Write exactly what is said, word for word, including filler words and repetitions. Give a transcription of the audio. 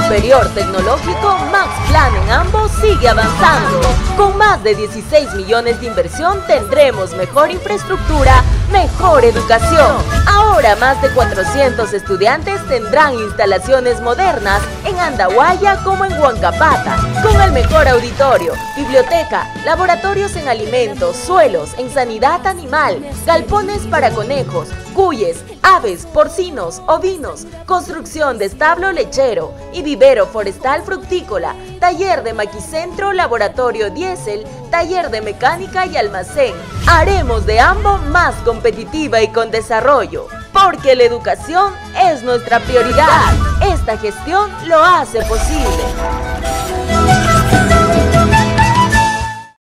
Superior Tecnológico Max Plan en Ambo sigue avanzando. Con más de dieciséis millones de inversión tendremos mejor infraestructura, mejor educación. Ahora más de cuatrocientos estudiantes tendrán instalaciones modernas en Andahuaya como en Huancapata, con el mejor auditorio, biblioteca, laboratorios en alimentos, suelos, en sanidad animal, galpones para conejos, cuyes, aves, porcinos, ovinos, construcción de establo lechero y vivero forestal fructícola, taller de maquicentro, laboratorio diésel, taller de mecánica y almacén. Haremos de Ambo más competitiva y con desarrollo, porque la educación es nuestra prioridad. Esta gestión lo hace posible.